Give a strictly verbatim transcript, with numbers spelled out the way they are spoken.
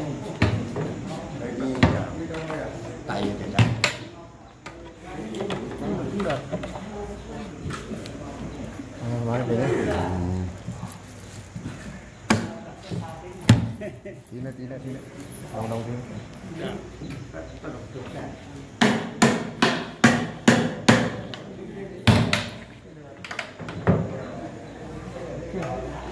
tay chạy ra nói đi đấy tí nữa tí nữa tí nữa đồng đồng tí nữa.